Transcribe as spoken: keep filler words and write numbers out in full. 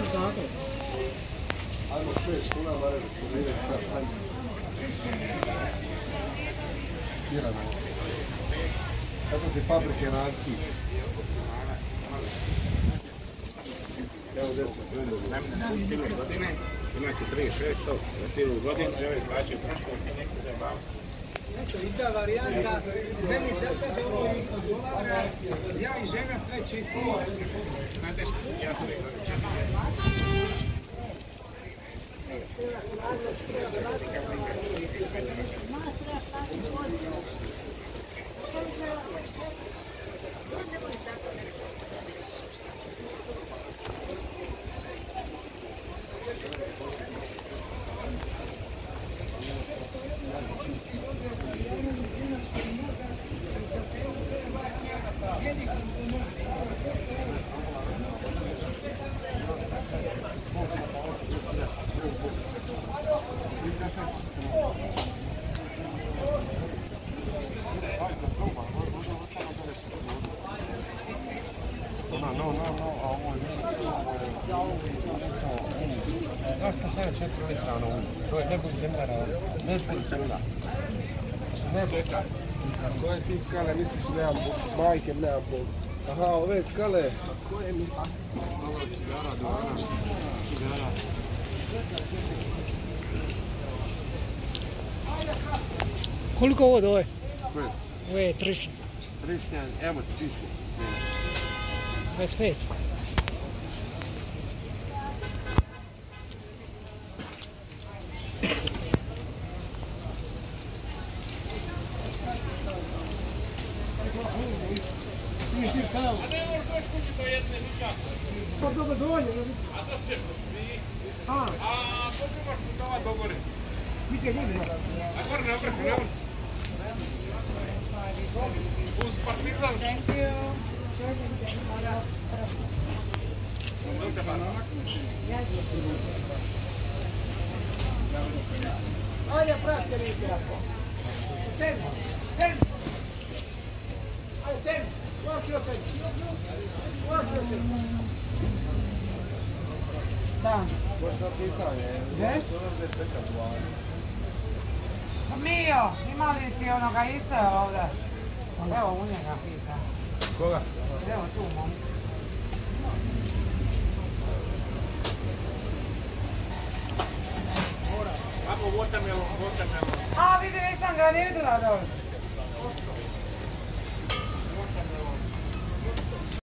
Zato. Ajmo šest kuna, Marevicu, da idem šta hranj. Kirano. Kako ti paprike na akciji? Evo deset kuna. Na cijelu godine, imate tri šesto za cijelu godinu, evo je plaćaju troškovi, nek se zabavu. Eto, i ta varijanta, meni za sad ovo i odgovara, ja i žena sve čistimo. Znate što, ja sam rekao. Zašto sedam četiri litra na ulicu? To je neboj zemljara, neboj zemlja. Neboj. Koje ti skale misliš nemam majke, nemam Bog? Aha, ove skale. Koje mi? Ovo je cigara, duvana, cigara. Koliko ovo ove? Koje? Ove je trišnje. Trišnja, evo ti piši. dvadeset pet. Pa dobro dovolje. A to će postoji. A, A koliko imaš putova do gore? biće godina. A gore na vrhu, ne? Uz Partizan. Ajde, prate neki jako. Ten, ten. Ajde, ten. Dva kilo ten. Dva kilo ten. Da. Možeš na pitanje? Yes? Pa Mijo, ima li ti onoga Isela ovdje? Evo u njega pita. Koga? Evo tu mom. Ako watermelon, watermelon. A vidi, nisam ga ni vidjela dole.